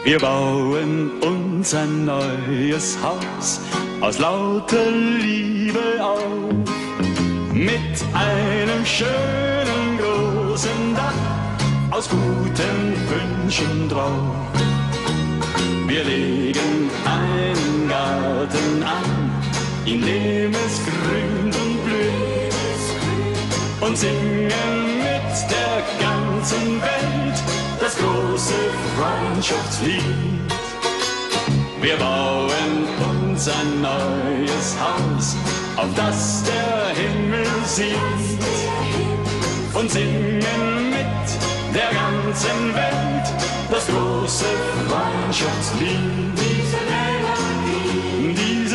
Wir bauen uns ein neues Haus aus lauter Liebe auf, mit einem schönen großen Dach aus guten Wünschen drauf. Wir legen einen Garten an, in dem es grünt und blüht, und singen mit der ganzen Welt das große Freundschaftslied. Wir bauen uns ein neues Haus, auf das der Himmel sieht, und singen mit der ganzen Welt das große Freundschaftslied. Diese Melodie,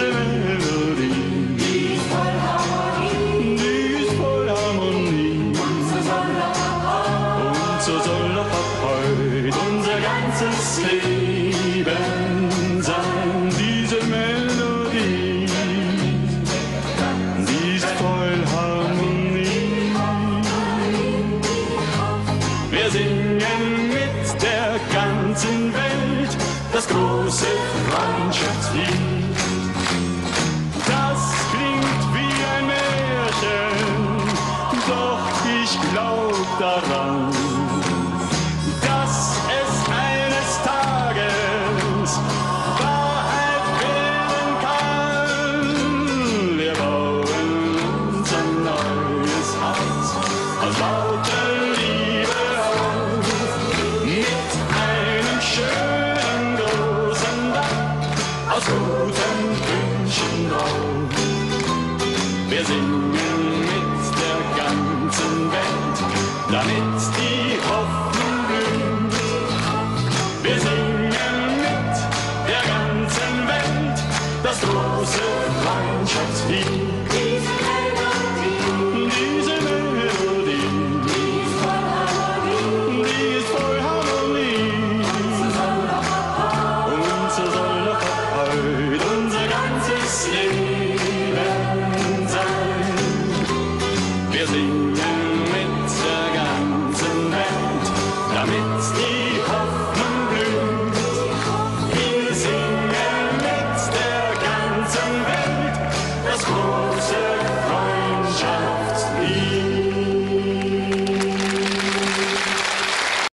die ist voll Harmonie, die ist voll Harmonie. Und so soll doch ab heute unser ganzes Leben sein. Diese Melodie, die ist voll Harmonie. Wir singen mit der ganzen Welt das große Freundschaftslied.